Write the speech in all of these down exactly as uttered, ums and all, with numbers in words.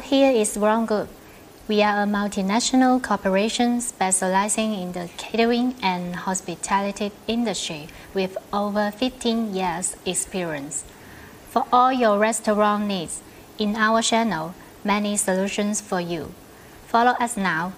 here is Wrong Group. We are a multinational corporation specializing in the catering and hospitality industry with over fifteen years experience. For all your restaurant needs, in our channel, many solutions for you. Follow us now.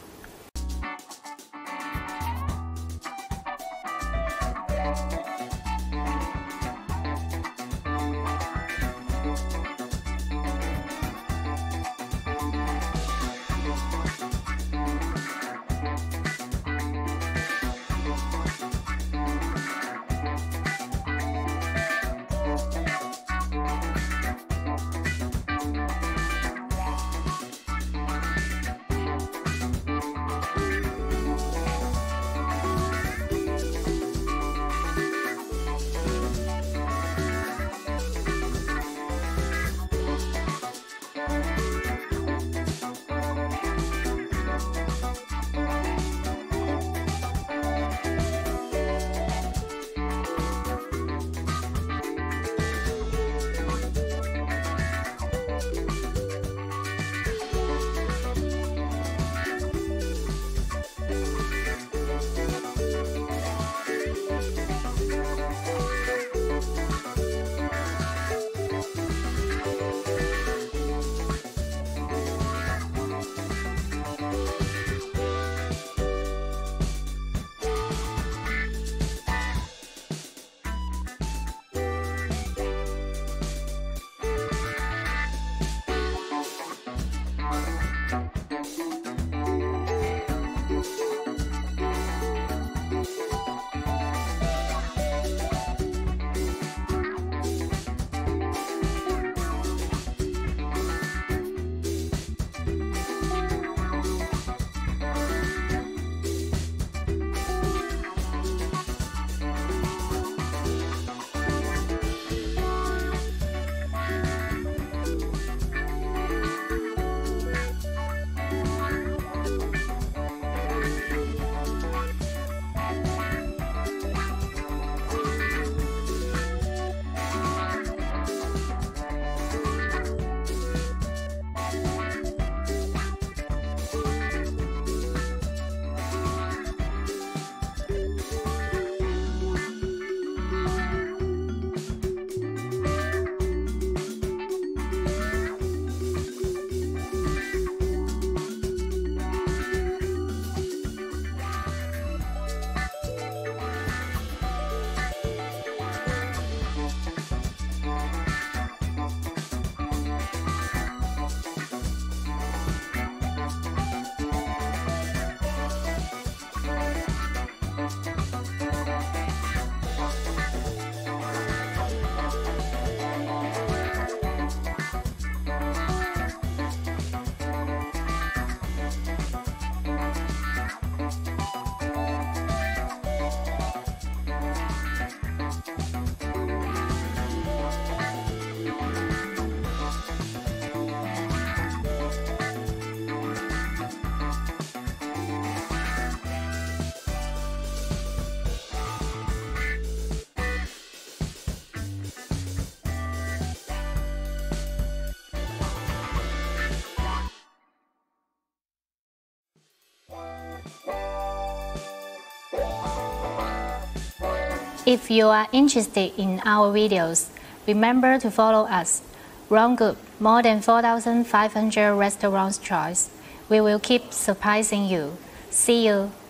If you are interested in our videos, remember to follow us. Wrong Group, more than four thousand five hundred restaurants choice. We will keep surprising you. See you.